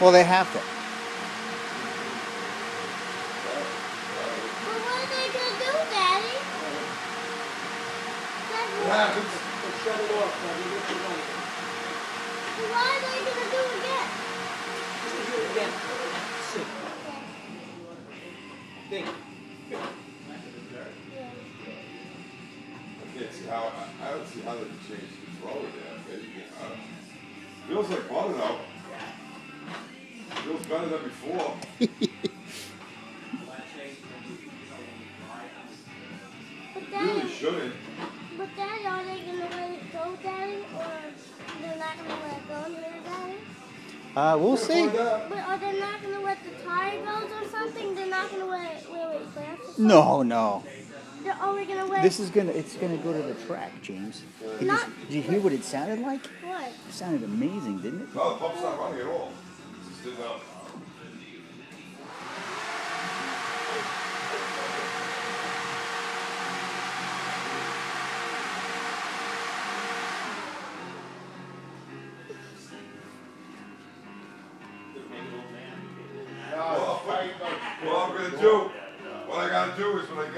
Well, they have to. Well, what are they going to do, Daddy? What happens? Let's shut it off, Daddy. What's the money? Well, what are they going to do again? Just do it again. Sit. Think. I don't see how they can change control of that. Feels like butter though. Feels better than before. But Really Daddy, shouldn't. but Daddy, are they going to let it go, Daddy? Or they're not going to let it go here, Daddy? We'll see. But are they not going to let the tire go or something? They're not going to let it really fast? No, no. They're only going to let It's gonna go to the track, James. Did you hear what it sounded like? What? It sounded amazing, didn't it? No, the pump's not running at all. Just didn't know. What I'm gonna do, what I gotta do is when I